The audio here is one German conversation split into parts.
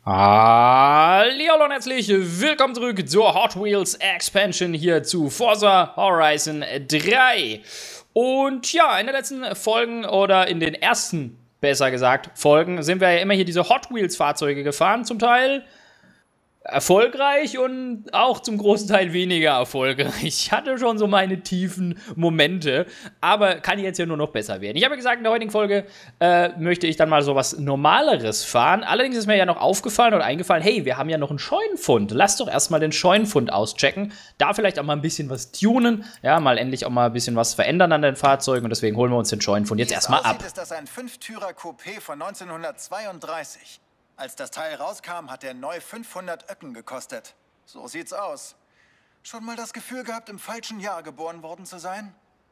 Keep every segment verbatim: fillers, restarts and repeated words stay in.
Hallo und herzlich willkommen zurück zur Hot Wheels Expansion hier zu Forza Horizon drei. Und ja, in den letzten Folgen oder in den ersten, besser gesagt, Folgen sind wir ja immer hier diese Hot Wheels Fahrzeuge gefahren, zum Teil erfolgreich und auch zum großen Teil weniger erfolgreich. Ich hatte schon so meine tiefen Momente, aber kann jetzt ja nur noch besser werden. Ich habe gesagt, in der heutigen Folge äh, möchte ich dann mal so was Normaleres fahren. Allerdings ist mir ja noch aufgefallen oder eingefallen, hey, wir haben ja noch einen Scheunenfund. Lass doch erstmal den Scheunenfund auschecken. Da vielleicht auch mal ein bisschen was tunen. Ja, mal endlich auch mal ein bisschen was verändern an den Fahrzeugen. Und deswegen holen wir uns den Scheunenfund jetzt erstmal ab. Ist das ein Fünftürer-Coupé von neunzehnhundertzweiunddreißig. Als das Teil rauskam, hat er neu fünfhundert Öcken gekostet. So sieht's aus. Schon mal das Gefühl gehabt, im falschen Jahr geboren worden zu sein?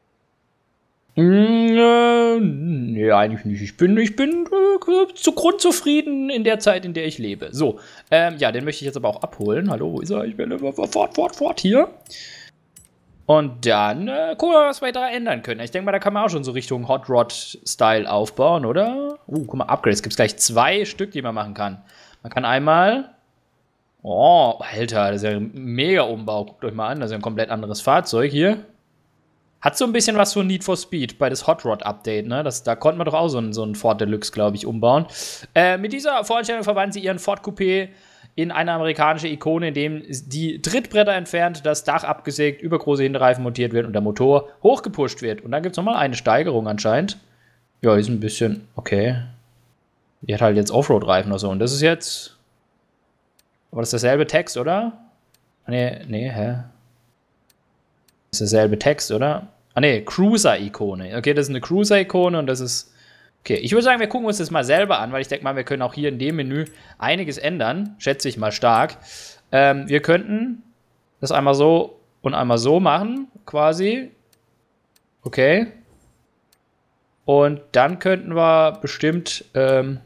Mm, äh, nee, eigentlich nicht. Ich bin, ich bin äh, zu grundzufrieden in der Zeit, in der ich lebe. So, ähm, ja, den möchte ich jetzt aber auch abholen. Hallo, wo ist er? Ich bin äh, fort, fort, fort hier. Und dann äh, gucken wir mal, was wir da ändern können. Ich denke mal, da kann man auch schon so Richtung Hot Rod-Style aufbauen, oder? Uh, guck mal, Upgrades. Es gibt gleich zwei Stück, die man machen kann. Man kann einmal... Oh, Alter, das ist ja ein mega Umbau. Guckt euch mal an, das ist ja ein komplett anderes Fahrzeug hier. Hat so ein bisschen was von Need for Speed bei das Hot Rod Update, ne? Das, da konnte man doch auch so einen, so einen Ford Deluxe, glaube ich, umbauen. Äh, mit dieser Vorstellung verwandeln sie ihren Ford Coupé in eine amerikanische Ikone, in dem die Trittbretter entfernt, das Dach abgesägt, übergroße Hinterreifen montiert wird und der Motor hochgepusht wird. Und dann gibt es nochmal eine Steigerung anscheinend. Ja, ist ein bisschen, okay. Die hat halt jetzt Offroad-Reifen oder so. Und das ist jetzt... Aber das ist derselbe Text, oder? Nee, nee, hä? Das ist derselbe Text, oder? Ah, nee, Cruiser-Ikone. Okay, das ist eine Cruiser-Ikone und das ist... Okay, ich würde sagen, wir gucken uns das mal selber an, weil ich denke mal, wir können auch hier in dem Menü einiges ändern. Schätze ich mal stark. Ähm, wir könnten das einmal so und einmal so machen, quasi. Okay. Und dann könnten wir bestimmt ähm,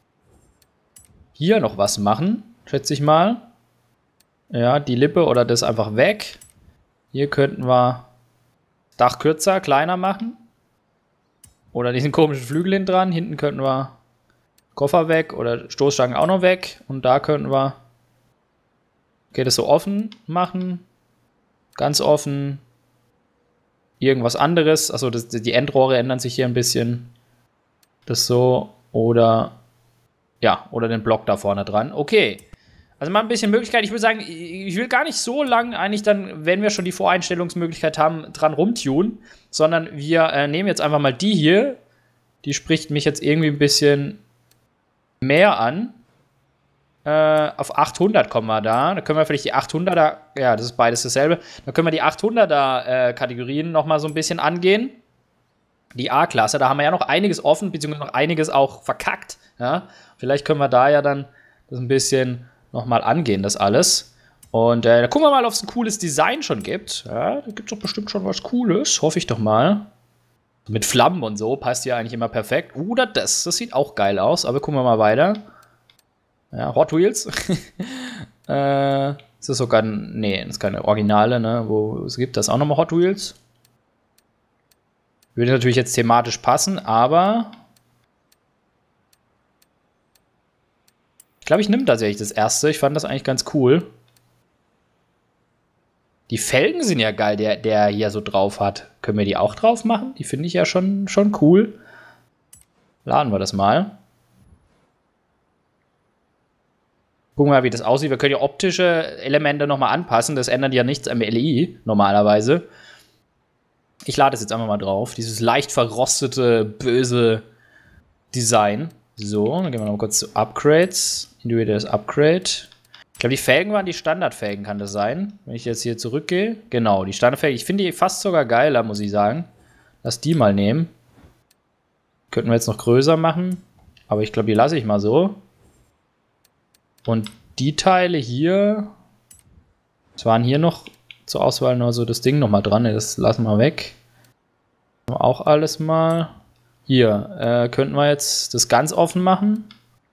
hier noch was machen, schätze ich mal. Ja, die Lippe oder das einfach weg. Hier könnten wir das Dach kürzer, kleiner machen. Oder diesen komischen Flügel hinten dran. Hinten könnten wir Koffer weg oder Stoßstangen auch noch weg. Und da könnten wir okay, das so offen machen. Ganz offen. Irgendwas anderes. Also das, die Endrohre ändern sich hier ein bisschen. Das so. Oder ja, oder den Block da vorne dran. Okay. Also mal ein bisschen Möglichkeit. Ich würde sagen, ich will gar nicht so lang eigentlich dann, wenn wir schon die Voreinstellungsmöglichkeit haben, dran rumtunen, sondern wir äh, nehmen jetzt einfach mal die hier. Die spricht mich jetzt irgendwie ein bisschen mehr an. Äh, auf achthundert kommen wir da. Da können wir vielleicht die achthunderter, ja, das ist beides dasselbe. Da können wir die achthunderter äh, Kategorien noch mal so ein bisschen angehen. Die A-Klasse, da haben wir ja noch einiges offen, beziehungsweise noch einiges auch verkackt. Ja? Vielleicht können wir da ja dann das ein bisschen nochmal angehen, das alles. Und äh, da gucken wir mal, ob es ein cooles Design schon gibt. Ja, da gibt es doch bestimmt schon was Cooles. Hoffe ich doch mal. Mit Flammen und so passt ja eigentlich immer perfekt. Oder das. Das sieht auch geil aus. Aber gucken wir mal weiter. Ja, Hot Wheels. äh, ist das sogar... Nee, das ist keine Originale, ne? Wo es gibt das auch nochmal Hot Wheels. Würde natürlich jetzt thematisch passen, aber... Ich glaube, ich nehme tatsächlich das erste. Ich fand das eigentlich ganz cool. Die Felgen sind ja geil, der, der hier so drauf hat. Können wir die auch drauf machen? Die finde ich ja schon, schon cool. Laden wir das mal. Gucken wir mal, wie das aussieht. Wir können ja optische Elemente nochmal anpassen. Das ändert ja nichts am L I normalerweise. Ich lade es jetzt einfach mal drauf. Dieses leicht verrostete, böse Design. So, dann gehen wir noch mal kurz zu Upgrades. Individuelles Upgrade. Ich glaube, die Felgen waren die Standardfelgen, kann das sein? Wenn ich jetzt hier zurückgehe. Genau, die Standardfelgen. Ich finde die fast sogar geiler, muss ich sagen. Lass die mal nehmen. Könnten wir jetzt noch größer machen. Aber ich glaube, die lasse ich mal so. Und die Teile hier. Es waren hier noch zur Auswahl nur so das Ding nochmal dran. Das lassen wir weg. Auch alles mal. Hier, äh, könnten wir jetzt das ganz offen machen.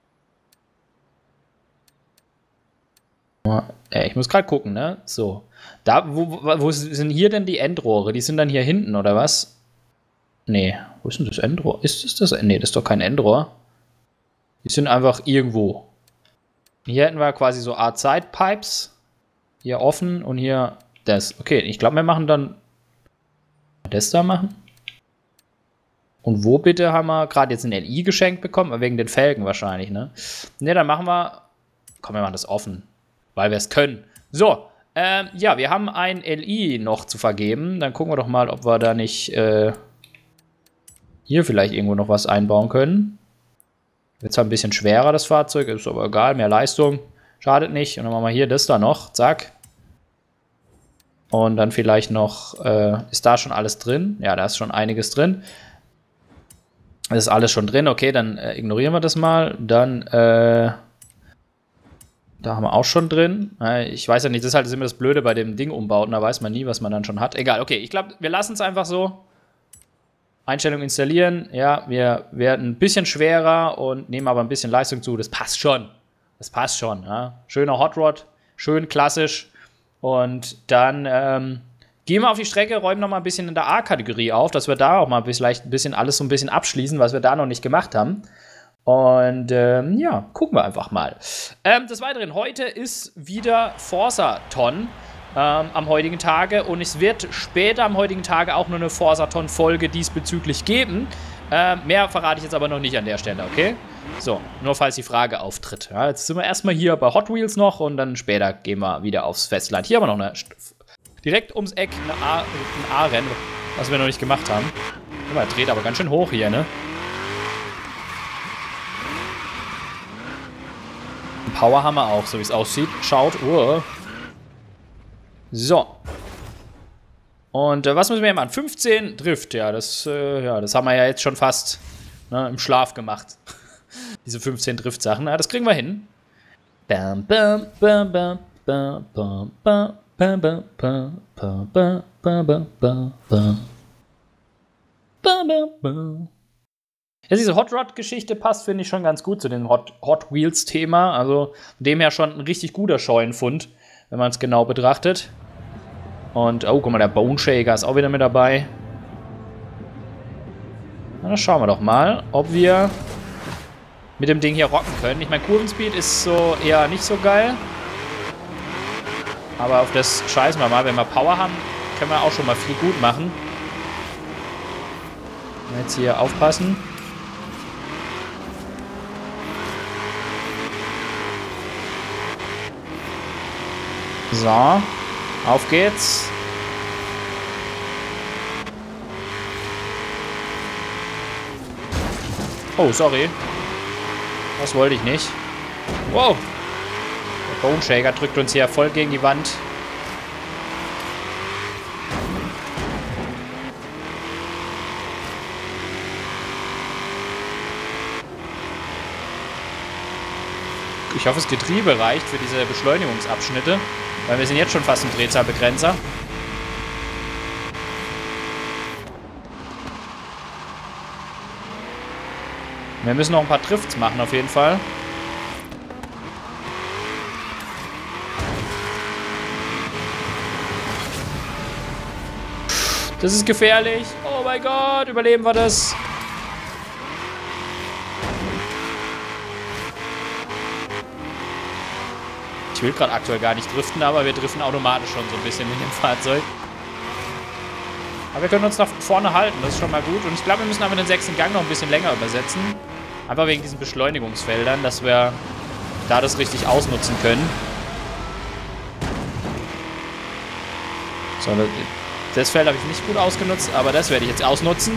Äh, ich muss gerade gucken, ne? So. Da, wo, wo sind hier denn die Endrohre? Die sind dann hier hinten, oder was? Nee, wo ist denn das Endrohr? Ist das das? Nee, das ist doch kein Endrohr. Die sind einfach irgendwo. Hier hätten wir quasi so Art Side-Pipes. Hier offen und hier das. Okay, ich glaube, wir machen dann das da machen. Und wo bitte haben wir gerade jetzt ein L I geschenkt bekommen? Wegen den Felgen wahrscheinlich, ne? Ne, dann machen wir... Komm, wir machen das offen. Weil wir es können. So, ähm, ja, wir haben ein L I noch zu vergeben. Dann gucken wir doch mal, ob wir da nicht äh, hier vielleicht irgendwo noch was einbauen können. Wird zwar ein bisschen schwerer, das Fahrzeug, ist aber egal, mehr Leistung. Schadet nicht. Und dann machen wir hier das da noch. Zack. Und dann vielleicht noch, äh, ist da schon alles drin? Ja, da ist schon einiges drin. Das ist alles schon drin. Okay, dann äh, ignorieren wir das mal. Dann, äh, da haben wir auch schon drin. Äh, ich weiß ja nicht, das ist halt immer das Blöde bei dem Ding umbauten. Da weiß man nie, was man dann schon hat. Egal, okay, ich glaube, wir lassen es einfach so. Einstellung installieren. Ja, wir werden ein bisschen schwerer und nehmen aber ein bisschen Leistung zu. Das passt schon. Das passt schon. Ja. Schöner Hot Rod. Schön klassisch. Und dann, ähm, gehen wir auf die Strecke, räumen noch mal ein bisschen in der A-Kategorie auf, dass wir da auch mal vielleicht ein bisschen alles so ein bisschen abschließen, was wir da noch nicht gemacht haben. Und ähm, ja, gucken wir einfach mal. Ähm, des Weiteren, heute ist wieder Forsathon ähm, am heutigen Tage und es wird später am heutigen Tage auch noch eine Forsathon-Folge diesbezüglich geben. Ähm, mehr verrate ich jetzt aber noch nicht an der Stelle, okay? So, nur falls die Frage auftritt. Ja, jetzt sind wir erstmal hier bei Hot Wheels noch und dann später gehen wir wieder aufs Festland. Hier haben wir noch eine... Direkt ums Eck eine A, ein A-Rennen, was wir noch nicht gemacht haben. Er dreht aber ganz schön hoch hier, ne? Ein Power haben wir auch, so wie es aussieht. Schaut, uh. So. Und äh, was müssen wir hier machen? fünfzehn Drift, ja das, äh, ja, das haben wir ja jetzt schon fast ne, im Schlaf gemacht. Diese fünfzehn Drift-Sachen, ja, das kriegen wir hin. Bam, bam, bam, bam, bam, bam, bam. Ba, ba, ba, ba, ba, ba, ba, ba, ba. Ba, ba, ba. Ja, diese Hot Rod-Geschichte passt, finde ich, schon ganz gut zu dem Hot, Hot Wheels-Thema. Also von dem her schon ein richtig guter Scheunenfund, wenn man es genau betrachtet. Und, oh, guck mal, der Bone Shaker ist auch wieder mit dabei. Na, dann schauen wir doch mal, ob wir mit dem Ding hier rocken können. Ich meine, Kurvenspeed ist so eher nicht so geil. Aber auf das scheißen wir mal. Wenn wir Power haben, können wir auch schon mal viel gut machen. Jetzt hier aufpassen. So. Auf geht's. Oh, sorry. Das wollte ich nicht. Wow. Der Bone Shaker drückt uns hier voll gegen die Wand. Ich hoffe, das Getriebe reicht für diese Beschleunigungsabschnitte, weil wir sind jetzt schon fast im Drehzahlbegrenzer. Wir müssen noch ein paar Drifts machen auf jeden Fall. Das ist gefährlich. Oh mein Gott, überleben wir das? Ich will gerade aktuell gar nicht driften, aber wir driften automatisch schon so ein bisschen in dem Fahrzeug. Aber wir können uns nach vorne halten, das ist schon mal gut. Und ich glaube, wir müssen aber den sechsten Gang noch ein bisschen länger übersetzen. Einfach wegen diesen Beschleunigungsfeldern, dass wir da das richtig ausnutzen können. So, das Feld habe ich nicht gut ausgenutzt, aber das werde ich jetzt ausnutzen.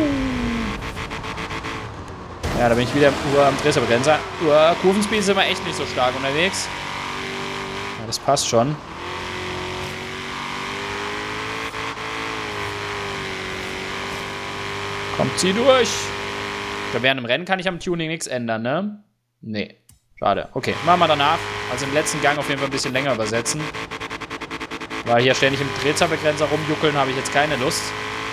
Ja, da bin ich wieder am Drehzahlbegrenzer. Kurvenspeed sind wir echt nicht so stark unterwegs. Ja, das passt schon. Kommt sie durch. Während dem Rennen kann ich am Tuning nichts ändern, ne? Nee. Schade. Okay, machen wir danach. Also im letzten Gang auf jeden Fall ein bisschen länger übersetzen. Weil hier ständig im Drehzahlbegrenzer rumjuckeln, habe ich jetzt keine Lust.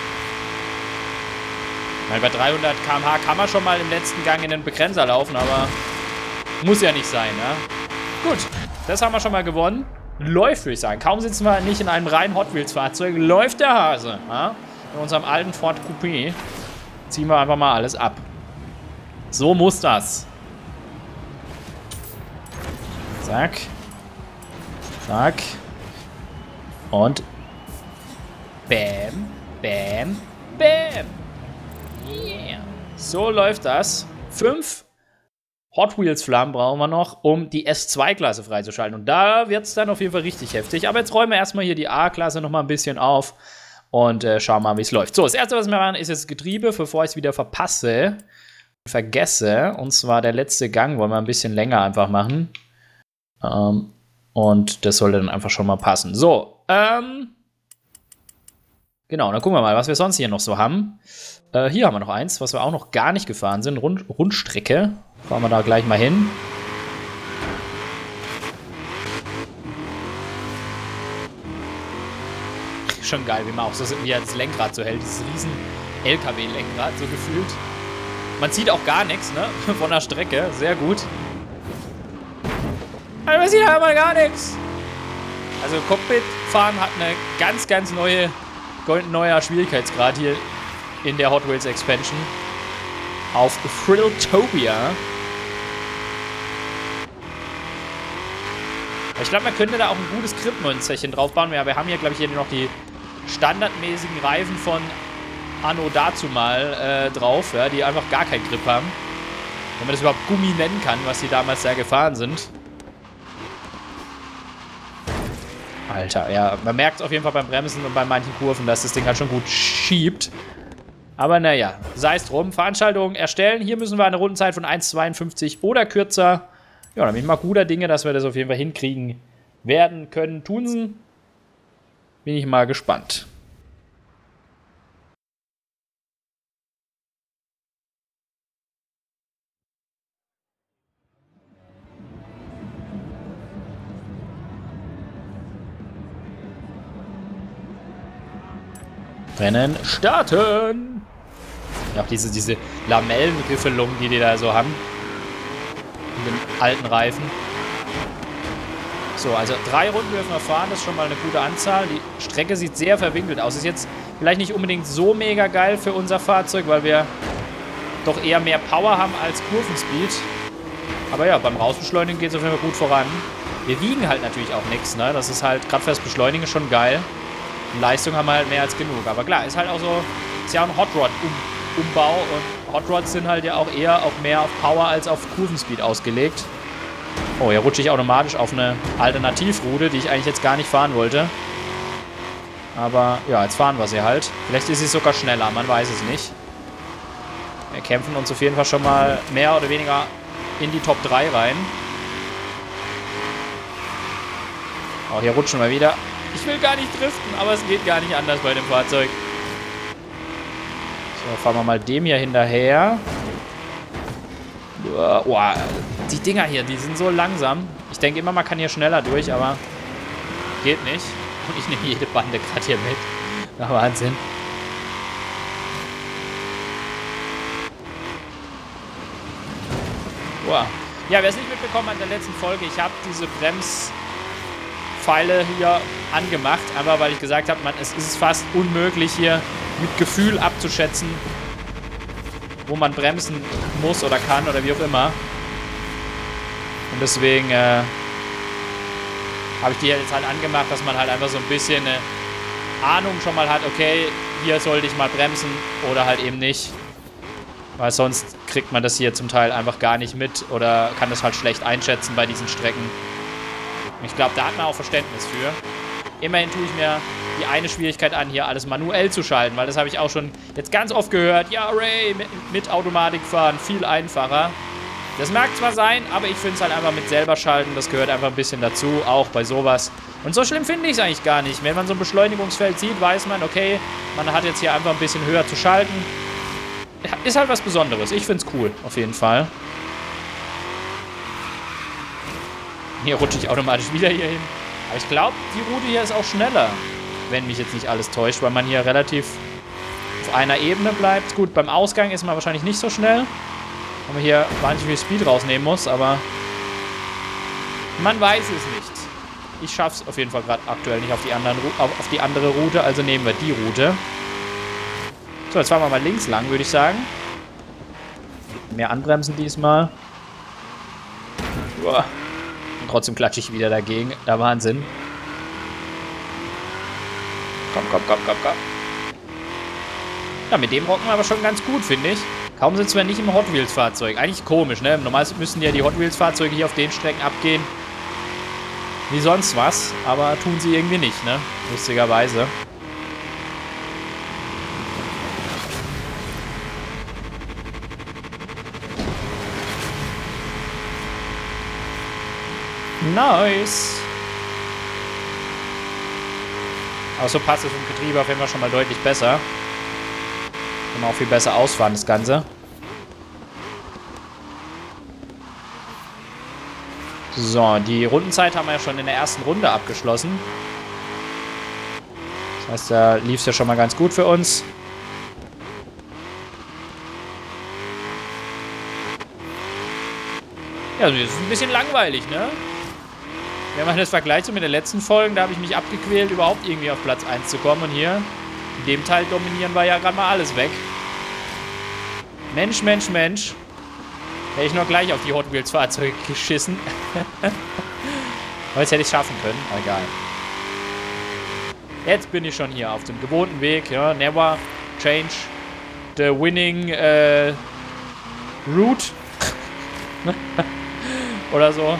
Weil bei dreihundert Kilometer pro Stunde kann man schon mal im letzten Gang in den Begrenzer laufen, aber muss ja nicht sein, ne? Gut, das haben wir schon mal gewonnen. Läuft, würde ich sagen. Kaum sitzen wir nicht in einem reinen Hot Wheels Fahrzeug, läuft der Hase. Ja? In unserem alten Ford Coupé ziehen wir einfach mal alles ab. So muss das. Zack. Zack. Und bam, bam, bam. Yeah. So läuft das. Fünf Hot Wheels Flammen brauchen wir noch, um die S zwei Klasse freizuschalten. Und da wird es dann auf jeden Fall richtig heftig. Aber jetzt räumen wir erstmal hier die A-Klasse noch mal ein bisschen auf und äh, schauen mal, wie es läuft. So, das erste, was wir machen, ist jetzt Getriebe, bevor ich es wieder verpasse, vergesse. Und zwar der letzte Gang wollen wir ein bisschen länger einfach machen. Ähm, und das sollte dann einfach schon mal passen. So, ähm, genau, dann gucken wir mal, was wir sonst hier noch so haben. Äh, hier haben wir noch eins, was wir auch noch gar nicht gefahren sind. Rund Rundstrecke. Fahren wir da gleich mal hin. Schon geil, wie man auch so wie er das Lenkrad so hält. Dieses riesen L K W-Lenkrad, so gefühlt. Man sieht auch gar nichts, ne? Von der Strecke. Sehr gut. Aber man sieht aber gar nichts. Also Cockpit-Fahren hat eine ganz, ganz neue, neuer Schwierigkeitsgrad hier in der Hot Wheels Expansion. Auf Thrilltopia. Ich glaube, man könnte da auch ein gutes Grip-Münzerchen drauf bauen. Ja, wir haben hier, glaube ich, hier noch die standardmäßigen Reifen von Anno dazumal äh, drauf, ja, die einfach gar keinen Grip haben. Wenn man das überhaupt Gummi nennen kann, was die damals da gefahren sind. Alter, ja, man merkt auf jeden Fall beim Bremsen und bei manchen Kurven, dass das Ding halt schon gut schiebt. Aber naja, sei es drum. Veranstaltung erstellen. Hier müssen wir eine Rundenzeit von eins Komma zweiundfünfzig oder kürzer. Ja, dann bin ich mal guter Dinge, dass wir das auf jeden Fall hinkriegen werden können. Tun sie. Bin ich mal gespannt. Rennen starten! Ja, auch diese, diese Lamellenriffelung, die die da so haben. In den alten Reifen. So, also drei Runden dürfen wir fahren, das ist schon mal eine gute Anzahl. Die Strecke sieht sehr verwinkelt aus. Ist jetzt vielleicht nicht unbedingt so mega geil für unser Fahrzeug, weil wir doch eher mehr Power haben als Kurvenspeed. Aber ja, beim Rausbeschleunigen geht es auf jeden Fall gut voran. Wir wiegen halt natürlich auch nichts, ne? Das ist halt gerade fürs Beschleunigen schon geil. Und Leistung haben wir halt mehr als genug. Aber klar, ist halt auch so, ist ja auch ein Hot Rod um, Umbau und Hot Rods sind halt ja auch eher auch mehr auf Power als auf Kurvenspeed ausgelegt. Oh, hier rutsche ich automatisch auf eine Alternativroute, die ich eigentlich jetzt gar nicht fahren wollte. Aber ja, jetzt fahren wir sie halt. Vielleicht ist sie sogar schneller, man weiß es nicht. Wir kämpfen uns auf jeden Fall schon mal mehr oder weniger in die Top drei rein. Oh, hier rutschen wir wieder. Ich will gar nicht driften, aber es geht gar nicht anders bei dem Fahrzeug. So, fahren wir mal dem hier hinterher. Boah, die Dinger hier, die sind so langsam. Ich denke immer, man kann hier schneller durch, aber geht nicht. Und ich nehme jede Bande gerade hier mit. Na, Wahnsinn. Boah. Ja, wer es nicht mitbekommen hat in der letzten Folge, ich habe diese Bremspfeile hier angemacht, einfach weil ich gesagt habe, man, es ist fast unmöglich hier mit Gefühl abzuschätzen, wo man bremsen muss oder kann oder wie auch immer. Und deswegen äh, habe ich die jetzt halt angemacht, dass man halt einfach so ein bisschen eine Ahnung schon mal hat, okay, hier sollte ich mal bremsen oder halt eben nicht. Weil sonst kriegt man das hier zum Teil einfach gar nicht mit oder kann das halt schlecht einschätzen bei diesen Strecken. Ich glaube, da hat man auch Verständnis für. Immerhin tue ich mir die eine Schwierigkeit an, hier alles manuell zu schalten, weil das habe ich auch schon jetzt ganz oft gehört. Ja, Ray, mit, mit Automatik fahren, viel einfacher. Das mag zwar sein, aber ich finde es halt einfach mit selber schalten, das gehört einfach ein bisschen dazu, auch bei sowas. Und so schlimm finde ich es eigentlich gar nicht. Wenn man so ein Beschleunigungsfeld sieht, weiß man, okay, man hat jetzt hier einfach ein bisschen höher zu schalten. Ist halt was Besonderes. Ich finde es cool, auf jeden Fall. Hier rutsche ich automatisch wieder hier hin. Aber ich glaube, die Route hier ist auch schneller, wenn mich jetzt nicht alles täuscht, weil man hier relativ auf einer Ebene bleibt. Gut, beim Ausgang ist man wahrscheinlich nicht so schnell, weil man hier wahnsinnig viel Speed rausnehmen muss, aber man weiß es nicht. Ich schaffe es auf jeden Fall gerade aktuell nicht auf die, anderen, auf, auf die andere Route, also nehmen wir die Route. So, jetzt fahren wir mal links lang, würde ich sagen. Mehr anbremsen diesmal. Uah. Trotzdem klatsche ich wieder dagegen. Der Wahnsinn. Komm, komm, komm, komm, komm. Ja, mit dem rocken wir aber schon ganz gut, finde ich. Kaum sitzen wir nicht im Hot Wheels Fahrzeug. Eigentlich komisch, ne? Normalerweise müssen ja die Hot Wheels Fahrzeuge hier auf den Strecken abgehen. Wie sonst was. Aber tun sie irgendwie nicht, ne? Lustigerweise. Nice. Aber so passt es im Getriebe auf jeden Fall schon mal deutlich besser. Kann man auch viel besser ausfahren, das Ganze. So, die Rundenzeit haben wir ja schon in der ersten Runde abgeschlossen. Das heißt, da lief es ja schon mal ganz gut für uns. Ja, das ist ein bisschen langweilig, ne? Wenn man das vergleicht so mit den letzten Folgen, da habe ich mich abgequält, überhaupt irgendwie auf Platz eins zu kommen. Und hier, in dem Teil dominieren wir ja gerade mal alles weg. Mensch, Mensch, Mensch. Hätte ich noch gleich auf die Hot Wheels Fahrzeuge geschissen. Aber jetzt hätte ich es schaffen können. Aber egal. Jetzt bin ich schon hier auf dem gewohnten Weg. Ja, never change the winning äh, route. Oder so.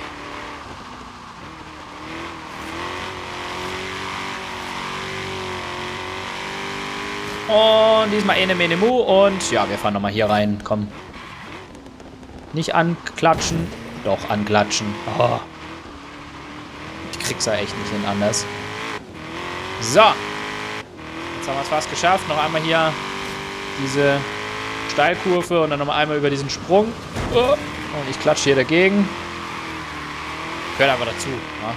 Und diesmal Ene Mene Mu. Und ja, wir fahren nochmal hier rein. Komm. Nicht anklatschen. Doch, anklatschen. Oh. Ich krieg's ja echt nicht hin anders. So. Jetzt haben wir es fast geschafft. Noch einmal hier diese Steilkurve und dann nochmal einmal über diesen Sprung. Oh. Und ich klatsche hier dagegen. Gehört aber dazu. Ja.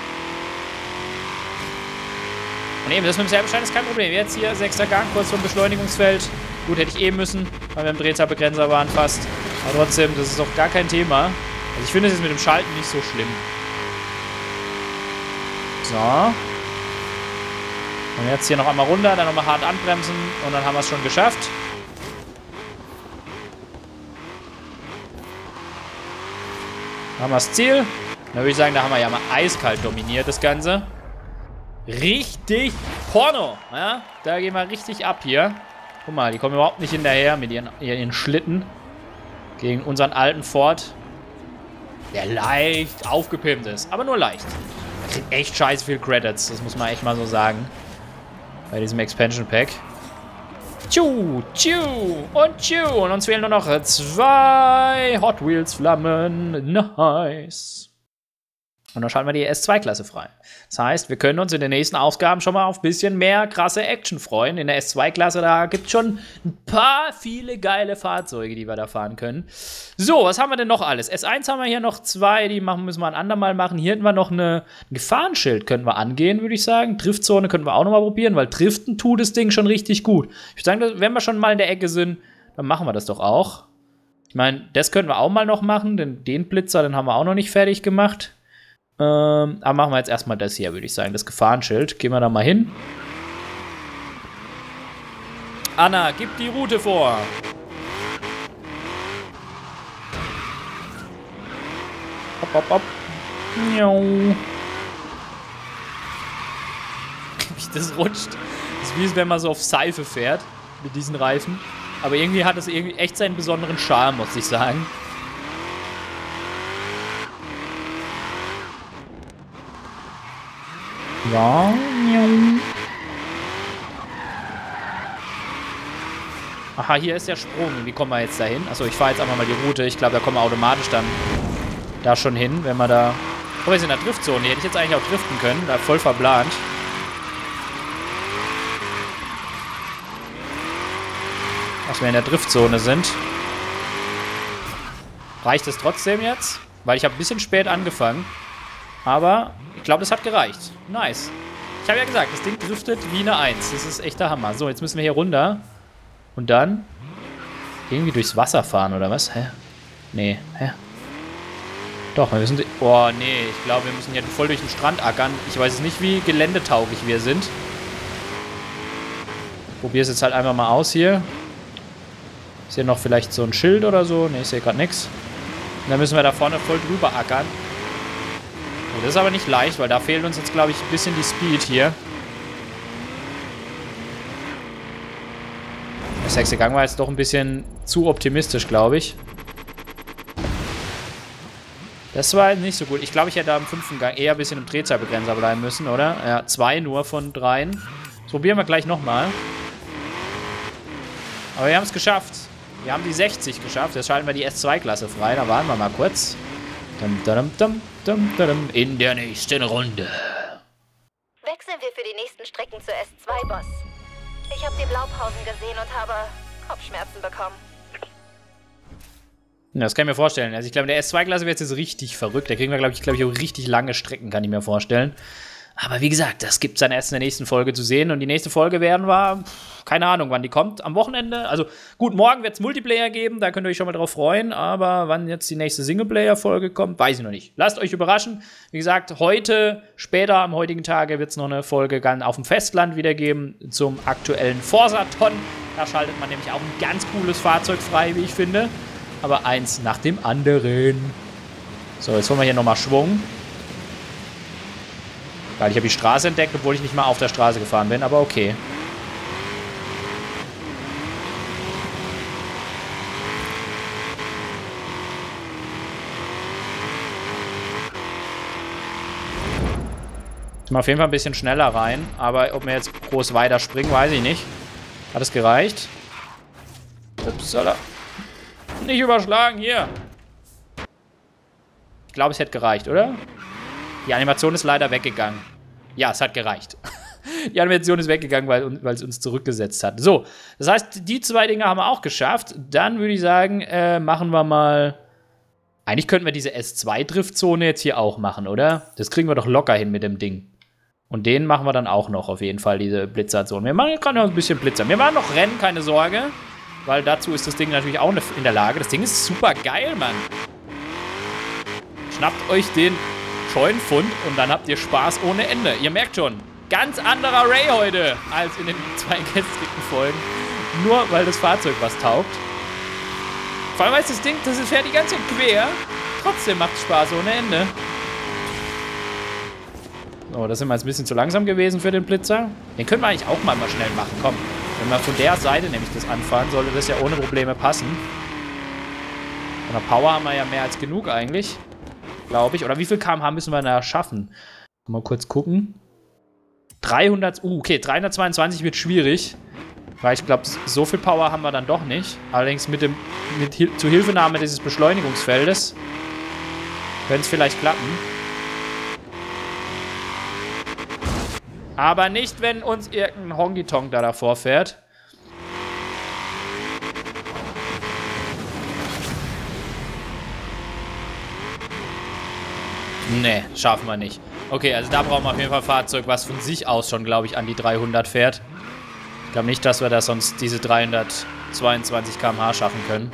Und eben, das mit dem Selberschein ist kein Problem. Jetzt hier sechster Gang, kurz vom Beschleunigungsfeld. Gut, hätte ich eh müssen, weil wir im Drehzahlbegrenzer waren fast. Aber trotzdem, das ist doch gar kein Thema. Also ich finde es jetzt mit dem Schalten nicht so schlimm. So. Und jetzt hier noch einmal runter, dann nochmal hart anbremsen und dann haben wir es schon geschafft. Haben wir das Ziel. Dann würde ich sagen, da haben wir ja mal eiskalt dominiert, das Ganze. Richtig Porno. Ja, da gehen wir richtig ab hier. Guck mal, die kommen überhaupt nicht hinterher mit ihren, ihren Schlitten. Gegen unseren alten Ford. Der leicht aufgepimpt ist. Aber nur leicht. Der kriegt echt scheiße viel Credits. Das muss man echt mal so sagen. Bei diesem Expansion Pack. Tschu, tschu und tschu. Und uns fehlen nur noch zwei Hot Wheels Flammen. Nice. Und dann schalten wir die S zwei Klasse frei. Das heißt, wir können uns in den nächsten Ausgaben schon mal auf ein bisschen mehr krasse Action freuen. In der S zwei Klasse, da gibt es schon ein paar viele geile Fahrzeuge, die wir da fahren können. So, was haben wir denn noch alles? S eins haben wir hier noch zwei, die machen, müssen wir ein andermal machen. Hier hätten wir noch eine, ein Gefahrenschild, können wir angehen, würde ich sagen. Driftzone können wir auch noch mal probieren, weil Driften tut das Ding schon richtig gut. Ich würde sagen, wenn wir schon mal in der Ecke sind, dann machen wir das doch auch. Ich meine, das können wir auch mal noch machen, denn den Blitzer, den haben wir auch noch nicht fertig gemacht. Ähm, aber machen wir jetzt erstmal das hier, würde ich sagen. Das Gefahrenschild. Gehen wir da mal hin. Anna, gib die Route vor. Hopp, hopp, hopp. Wie das rutscht. Das ist wie wenn man so auf Seife fährt. Mit diesen Reifen. Aber irgendwie hat es irgendwie echt seinen besonderen Charme, muss ich sagen. Ja. Aha, hier ist der Sprung. Wie kommen wir jetzt da hin? Achso, ich fahre jetzt einfach mal die Route. Ich glaube, da kommen wir automatisch dann da schon hin, wenn wir da... Oh, wir sind in der Driftzone. Hier hätte ich jetzt eigentlich auch driften können. Da voll verplant. Dass wir in der Driftzone sind. Reicht es trotzdem jetzt? Weil ich habe ein bisschen spät angefangen. Aber ich glaube, das hat gereicht. Nice. Ich habe ja gesagt, das Ding driftet wie eine Eins. Das ist echt der Hammer. So, jetzt müssen wir hier runter. Und dann irgendwie durchs Wasser fahren, oder was? Hä? Nee, hä? Doch, wir müssen... Oh, nee, ich glaube, wir müssen hier voll durch den Strand ackern. Ich weiß nicht, wie geländetauglich wir sind. Ich probiere es jetzt halt einfach mal aus hier. Ist hier noch vielleicht so ein Schild oder so? Nee, ich sehe gerade nichts. Und dann müssen wir da vorne voll drüber ackern. Das ist aber nicht leicht, weil da fehlt uns jetzt, glaube ich, ein bisschen die Speed hier. Der sechste Gang war jetzt doch ein bisschen zu optimistisch, glaube ich. Das war nicht so gut. Ich glaube, ich hätte am fünften Gang eher ein bisschen im Drehzahlbegrenzer bleiben müssen, oder? Ja, zwei nur von dreien. Das probieren wir gleich nochmal. Aber wir haben es geschafft. Wir haben die sechzig geschafft. Jetzt schalten wir die S zwei Klasse frei. Da warten wir mal kurz. Dum, dum, dum, dum, dum, in der nächsten Runde. Wechseln wir für die nächsten Strecken zur S zwei, Boss. Ich habe die Blaupausen gesehen und habe Kopfschmerzen bekommen. Ja, das kann ich mir vorstellen. Also ich glaube, in der S zwei Klasse wird es jetzt richtig verrückt. Da kriegen wir, glaube ich, glaube ich, auch richtig lange Strecken, kann ich mir vorstellen. Aber wie gesagt, das gibt es dann erst in der nächsten Folge zu sehen. Und die nächste Folge werden wir, keine Ahnung, wann die kommt. Am Wochenende. Also gut, morgen wird es Multiplayer geben. Da könnt ihr euch schon mal drauf freuen. Aber wann jetzt die nächste Singleplayer-Folge kommt, weiß ich noch nicht. Lasst euch überraschen. Wie gesagt, heute, später am heutigen Tage, wird es noch eine Folge auf dem Festland wieder geben zum aktuellen Forsaton. Da schaltet man nämlich auch ein ganz cooles Fahrzeug frei, wie ich finde. Aber eins nach dem anderen. So, jetzt holen wir hier nochmal Schwung. Weil ich habe die Straße entdeckt, obwohl ich nicht mal auf der Straße gefahren bin, aber okay. Ich mache auf jeden Fall ein bisschen schneller rein, aber ob wir jetzt groß weiter springen, weiß ich nicht. Hat es gereicht? Upsala. Nicht überschlagen, hier. Ich glaube, es hätte gereicht, oder? Die Animation ist leider weggegangen. Ja, es hat gereicht. Die Animation ist weggegangen, weil, weil es uns zurückgesetzt hat. So, das heißt, die zwei Dinge haben wir auch geschafft. Dann würde ich sagen, äh, machen wir mal... Eigentlich könnten wir diese S zwei Driftzone jetzt hier auch machen, oder? Das kriegen wir doch locker hin mit dem Ding. Und den machen wir dann auch noch auf jeden Fall, diese Blitzerzone. Wir machen gerade noch ein bisschen Blitzer. Wir machen noch Rennen, keine Sorge. Weil dazu ist das Ding natürlich auch in der Lage. Das Ding ist super geil, Mann. Schnappt euch den Scheunenfund und dann habt ihr Spaß ohne Ende. Ihr merkt schon, ganz anderer Ray heute als in den zwei gestrigen Folgen. Nur weil das Fahrzeug was taugt. Vor allem, weil das Ding, das fährt die ganze Zeit quer. Trotzdem macht es Spaß ohne Ende. So, das sind wir jetzt ein bisschen zu langsam gewesen für den Blitzer. Den können wir eigentlich auch mal, mal schnell machen. Komm, wenn wir von der Seite nämlich das anfahren, sollte das ja ohne Probleme passen. Von der Power haben wir ja mehr als genug eigentlich. Glaube ich. Oder wie viel Kilometer pro Stunde müssen wir da schaffen? Mal kurz gucken. dreihundert, uh, okay, dreihundertzweiundzwanzig wird schwierig. Weil ich glaube, so viel Power haben wir dann doch nicht. Allerdings mit dem mit Hil Zuhilfenahme dieses Beschleunigungsfeldes könnte es vielleicht klappen. Aber nicht, wenn uns irgendein Honky-Tonk da davor fährt. Nee, schaffen wir nicht. Okay, also da brauchen wir auf jeden Fall ein Fahrzeug, was von sich aus schon, glaube ich, an die dreihundert fährt. Ich glaube nicht, dass wir da sonst diese dreihundertzweiundzwanzig Kilometer pro Stunde schaffen können.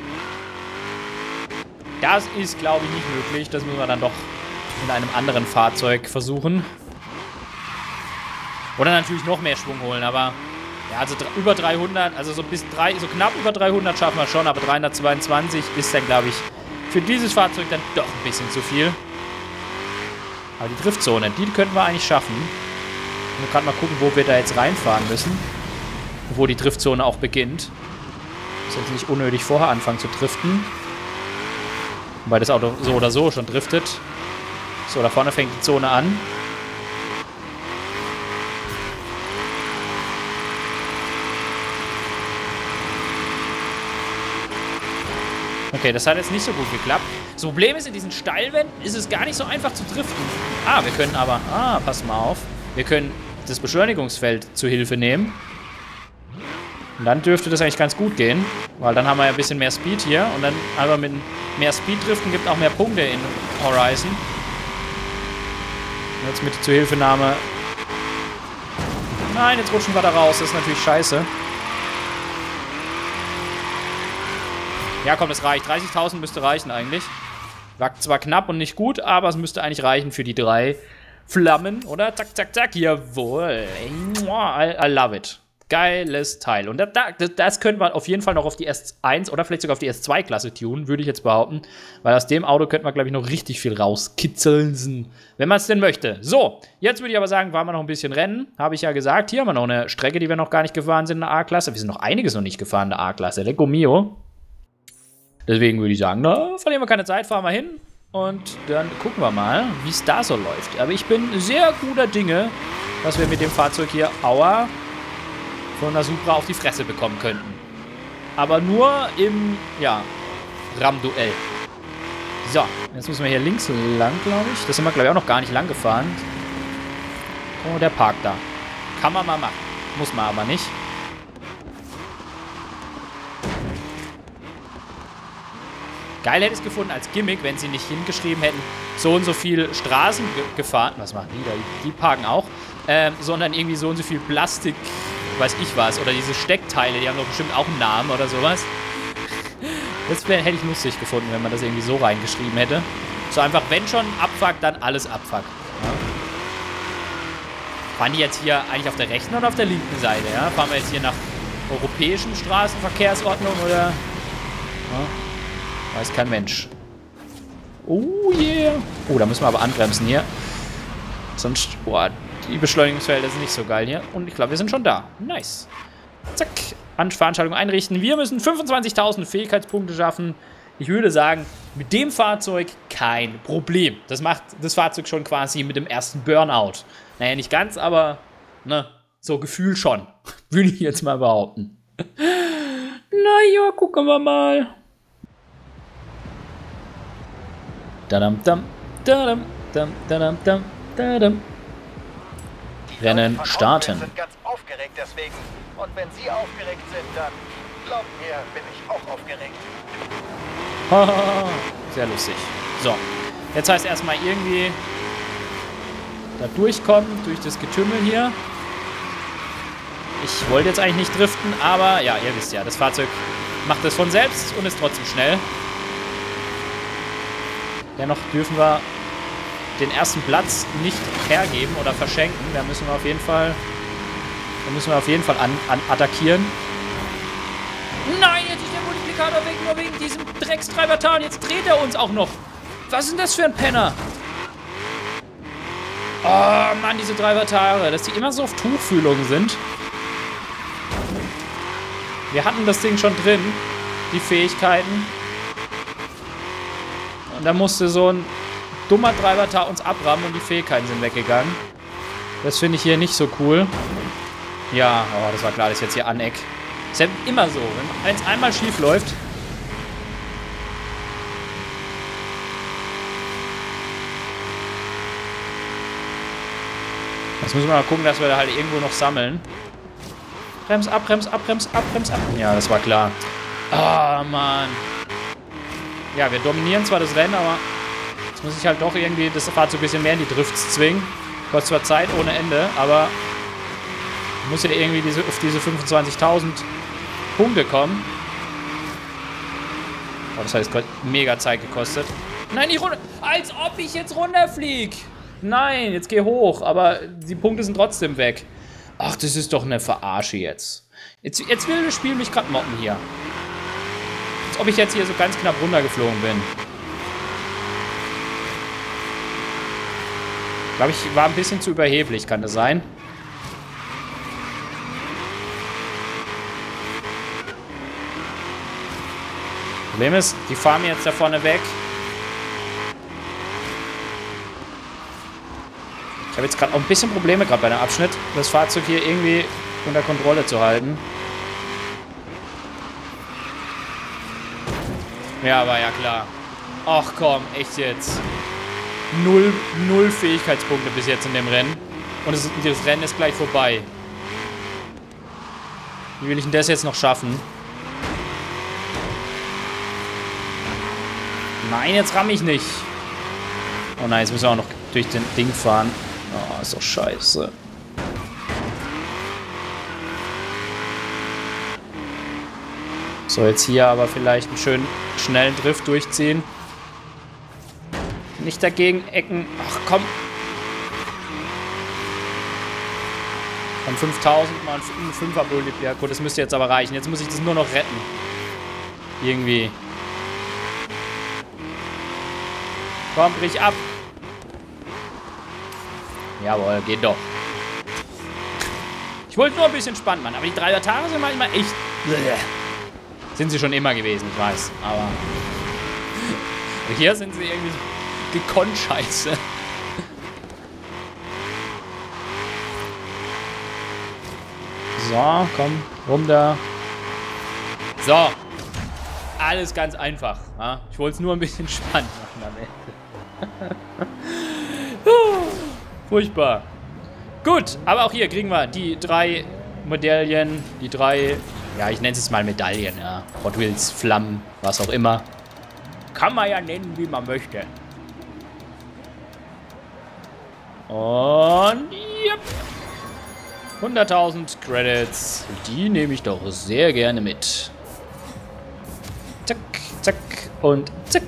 Das ist, glaube ich, nicht möglich. Das müssen wir dann doch in einem anderen Fahrzeug versuchen. Oder natürlich noch mehr Schwung holen, aber ja, also über dreihundert, also so bis drei, so knapp über dreihundert schaffen wir schon, aber dreihundertzweiundzwanzig ist dann, glaube ich, für dieses Fahrzeug dann doch ein bisschen zu viel. Aber die Driftzone, die könnten wir eigentlich schaffen. Ich muss gerade mal gucken, wo wir da jetzt reinfahren müssen. Wo die Driftzone auch beginnt. Dass wir jetzt nicht unnötig vorher anfangen zu driften. Weil das Auto so oder so schon driftet. So, da vorne fängt die Zone an. Okay, das hat jetzt nicht so gut geklappt. Das Problem ist, in diesen Steilwänden ist es gar nicht so einfach zu driften. Ah, wir können aber... Ah, pass mal auf. Wir können das Beschleunigungsfeld zu Hilfe nehmen. Und dann dürfte das eigentlich ganz gut gehen. Weil dann haben wir ja ein bisschen mehr Speed hier. Und dann aber mit mehr Speed driften gibt auch mehr Punkte in Horizon. Und jetzt mit der Zuhilfenahme... Nein, jetzt rutschen wir da raus. Das ist natürlich scheiße. Ja, komm, das reicht. dreißigtausend müsste reichen eigentlich. War zwar knapp und nicht gut, aber es müsste eigentlich reichen für die drei Flammen, oder? Zack, zack, zack. Jawohl. I, I love it. Geiles Teil. Und das, das, das können wir auf jeden Fall noch auf die S eins oder vielleicht sogar auf die S zwei Klasse tunen, würde ich jetzt behaupten. Weil aus dem Auto könnte man, glaube ich, noch richtig viel rauskitzeln, wenn man es denn möchte. So, jetzt würde ich aber sagen, waren wir noch ein bisschen Rennen. Habe ich ja gesagt. Hier haben wir noch eine Strecke, die wir noch gar nicht gefahren sind in der A-Klasse. Wir sind noch einiges noch nicht gefahren in der A-Klasse. Lecco mio. Deswegen würde ich sagen, na, verlieren wir keine Zeit, fahren wir hin. Und dann gucken wir mal, wie es da so läuft. Aber ich bin sehr guter Dinge, dass wir mit dem Fahrzeug hier, aua, von der Supra auf die Fresse bekommen könnten. Aber nur im, ja, Ram-Duell. So, jetzt müssen wir hier links lang, glaube ich. Das sind wir, glaube ich, auch noch gar nicht lang gefahren. Oh, der Park da. Kann man mal machen. Muss man aber nicht. Geil hätte ich es gefunden als Gimmick, wenn sie nicht hingeschrieben hätten, so und so viel Straßen ge gefahren. Was machen die da? Die parken auch. Ähm, sondern irgendwie so und so viel Plastik, weiß ich was. Oder diese Steckteile, die haben doch bestimmt auch einen Namen oder sowas. Das wär, hätte ich lustig gefunden, wenn man das irgendwie so reingeschrieben hätte. So einfach, wenn schon Abfuck, dann alles Abfuck. Ja. Fahren die jetzt hier eigentlich auf der rechten oder auf der linken Seite? Ja? Fahren wir jetzt hier nach europäischen Straßenverkehrsordnung oder... Ja. Weiß kein Mensch. Oh yeah. Oh, da müssen wir aber anbremsen hier. Sonst, boah, die Beschleunigungsfelder sind nicht so geil hier. Und ich glaube, wir sind schon da. Nice. Zack. An Veranstaltung einrichten. Wir müssen fünfundzwanzigtausend Fähigkeitspunkte schaffen. Ich würde sagen, mit dem Fahrzeug kein Problem. Das macht das Fahrzeug schon quasi mit dem ersten Burnout. Naja, nicht ganz, aber ne, so Gefühl schon. Würde ich jetzt mal behaupten. Naja, gucken wir mal. Dadam, dam, dadam, dam, dadam, dam, dadam. Rennen starten. Wir sind ganz aufgeregt deswegen. Und wenn Sie aufgeregt sind, dann glaubt mir, bin ich auch aufgeregt. Sehr lustig. So, jetzt heißt erstmal irgendwie da durchkommen, durch das Getümmel hier. Ich wollte jetzt eigentlich nicht driften, aber ja, ihr wisst ja, das Fahrzeug macht das von selbst und ist trotzdem schnell. Dennoch dürfen wir den ersten Platz nicht hergeben oder verschenken. Da müssen wir auf jeden Fall, da müssen wir auf jeden Fall an, an attackieren. Nein, jetzt ist der Multiplikator weg, nur wegen diesem Dreckstreiber und jetzt dreht er uns auch noch. Was ist denn das für ein Penner? Oh Mann, diese Treibertare, dass die immer so auf Tuchfühlung sind. Wir hatten das Ding schon drin, die Fähigkeiten. Und da musste so ein dummer Treibertar uns abrammen und die Fähigkeiten sind weggegangen. Das finde ich hier nicht so cool. Ja, oh, das war klar, das ist jetzt hier Aneck. Ist ja immer so, wenn es einmal schief läuft. Jetzt müssen wir mal gucken, dass wir da halt irgendwo noch sammeln. Brems ab, Brems ab, Brems ab, Brems ab. Ja, das war klar. Ah, oh, Mann. Ja, wir dominieren zwar das Rennen, aber jetzt muss ich halt doch irgendwie das Fahrzeug ein bisschen mehr in die Drifts zwingen. Kostet zwar Zeit ohne Ende, aber muss ja irgendwie diese, auf diese fünfundzwanzigtausend Punkte kommen. Oh, das hat jetzt mega Zeit gekostet. Nein, nicht runter. Als ob ich jetzt runterfliege. Nein, jetzt geh hoch. Aber die Punkte sind trotzdem weg. Ach, das ist doch eine Verarsche jetzt. Jetzt, jetzt will das Spiel mich gerade mobben hier. Als ob ich jetzt hier so ganz knapp runtergeflogen bin. Ich glaube, ich war ein bisschen zu überheblich, kann das sein? Problem ist, die fahren mir jetzt da vorne weg. Ich habe jetzt gerade auch ein bisschen Probleme gerade bei dem Abschnitt, das Fahrzeug hier irgendwie unter Kontrolle zu halten. Ja, war ja klar. Ach komm, echt jetzt. Null, null Fähigkeitspunkte bis jetzt in dem Rennen. Und das, das Rennen ist gleich vorbei. Wie will ich denn das jetzt noch schaffen? Nein, jetzt ramm ich nicht. Oh nein, jetzt müssen wir auch noch durch den Ding fahren. Oh, ist doch scheiße. So, jetzt hier aber vielleicht einen schönen, schnellen Drift durchziehen. Nicht dagegen ecken. Ach, komm. Von fünftausend mal ein fünfer Bullet. Ja gut, das müsste jetzt aber reichen. Jetzt muss ich das nur noch retten. Irgendwie. Komm, brich ab. Jawohl, geht doch. Ich wollte nur ein bisschen spannend machen, aber die drei Atare sind manchmal echt... Sind sie schon immer gewesen, ich weiß, aber... Hier sind sie irgendwie so gekonnt scheiße. So, komm, runter. So. Alles ganz einfach. Ja? Ich wollte es nur ein bisschen spannend machen am Ende. Furchtbar. Gut, aber auch hier kriegen wir die drei Medaillen, die drei, ja, ich nenne es mal Medaillen, ja. Hot Wheels, Flammen, was auch immer. Kann man ja nennen, wie man möchte. Und, yep. hunderttausend Credits. Die nehme ich doch sehr gerne mit. Zack, zack und zack.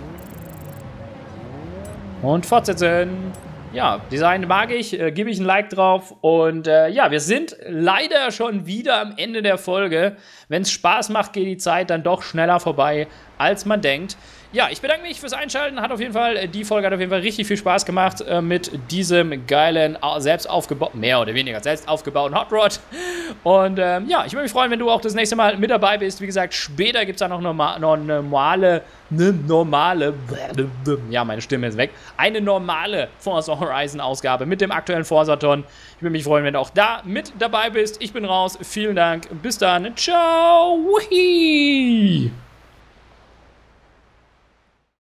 Und fortsetzen. Ja, Design mag ich, äh, gebe ich ein Like drauf. Und äh, ja, wir sind leider schon wieder am Ende der Folge. Wenn es Spaß macht, geht die Zeit dann doch schneller vorbei, als man denkt. Ja, ich bedanke mich fürs Einschalten. Hat auf jeden Fall, die Folge hat auf jeden Fall richtig viel Spaß gemacht äh, mit diesem geilen, selbst aufgebauten, mehr oder weniger selbst aufgebauten Hot Rod. Und ähm, ja, ich würde mich freuen, wenn du auch das nächste Mal mit dabei bist. Wie gesagt, später gibt es da noch, norma noch normale, eine normale, ja, meine Stimme ist weg, eine normale Forza Horizon Ausgabe mit dem aktuellen Forsaton. Ich würde mich freuen, wenn du auch da mit dabei bist. Ich bin raus. Vielen Dank. Bis dann. Ciao. Whee!